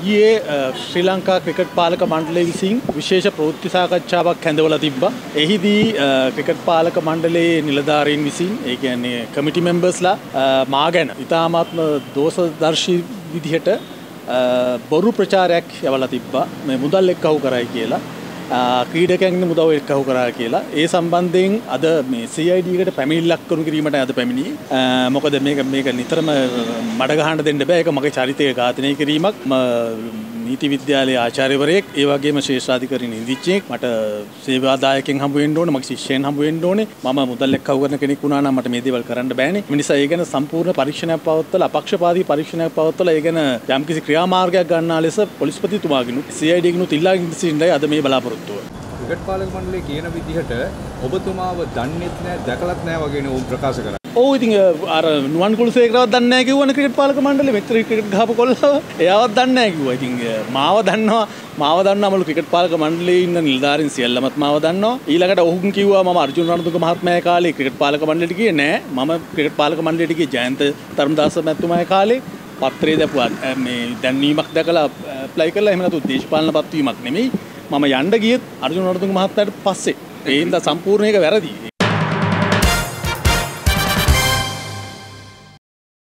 ඊයේ ශ්‍රී ලංකා ක්‍රිකට් පාලක මණ්ඩලය විසින් විශේෂ ප්‍රවෘත්ති සාකච්ඡාවක් හැඳවලා තිබ්බා. එහිදී ක්‍රිකට් පාලක මණ්ඩලයේ නිලධාරීන් විසින් ඒ කියන්නේ කමිටි මෙම්බර්ස්ලා මා ගැන ඉතාමත්ම දෝෂදර්ශී විදිහට බොරු ප්‍රචාරයක් යවලා තිබ්බා. මේ මුදල් එක්කහුව කරයි කියලා. ක්‍රීඩකයන්ගේ මුදල් එක්කහුව කරා කියලා. ඒ සම්බන්ධයෙන් අද මේ CID එකට පැමිණිල්ලක් කරු කිරීමට අද පැමිණි. මොකද මේක නිතරම මඩ ගහන්න දෙන්න බෑ. ඒක මගේ චරිතය ඝාතනය කිරීමක්. නීති විද්‍යාලයේ ආචාර්යවරයෙක් ඒ වගේම ශේෂ්ඨාධිකාරී නිරීක්ෂකයෙක් මට සේවාදායකයන් හම්බ වෙන්න ඕනේ, මගේ ශිෂ්‍යයන් හම්බ වෙන්න ඕනේ. මම මුදල් එක්කහුව කරන කෙනෙක් වුණා නම් මට මේ දේවල් කරන්න බෑනේ. ඒ නිසා ඒ ගැන සම්පූර්ණ පරීක්ෂණයක් පවත්වලා අපක්ෂපාතී පරීක්ෂණයක් පවත්වලා ඒ ගැන යම්කිසි ක්‍රියාමාර්ගයක් ගන්නා ලෙස පොලිස්පතිතුමාගෙනුත් CID ගෙනුත් ඉල්ලාගෙන සිටින්නයි අද මේ බලාපොරොත්තුව. ක්‍රිකට් පාලක මණ්ඩලයේ කියන විදිහට ඔබතුමාව දන්නේත් නැහැ, දැකලත් නැහැ වගේ නේ උන් ප්‍රකාශ කරා. ඔව් ඉතින් අර නුවන් කුලසේකරවත් දන්නේ නැහැ කිව්වනේ ක්‍රිකට් පාලක මණ්ඩලෙ මෙච්චර ක්‍රිකට් ගහපු කොල්ලව එයාවත් දන්නේ නැහැ කිව්වා. ඉතින් මාව දන්නවලු ක්‍රිකට් පාලක මණ්ඩලයේ ඉන්න නිලධාරීන් සියල්ලමත් මාව දන්නවා. ඊළඟට ඔහුන් කිව්වා මම අර්ජුන රණතුංග මහත්මයාගේ කාලේ ක්‍රිකට් පාලක මණ්ඩලෙට ගියේ නෑ. මම ක්‍රිකට් පාලක මණ්ඩලෙට ගියේ ජයන්ත තරුණදාස මහත්මයාගේ කාලේ පත්‍රයේ දැපුවා මේ දැන්වීමක් දැකලා ඇප්ලයි කරලා එහෙම නැතු දේශපාලන පත්වීමක් නෙමෙයි. මම යන්න ගියෙත් අර්ජුන රණතුංග මහත්මයාට පස්සේ. ඒ හින්දා සම්පූර්ණ එක වැරදි.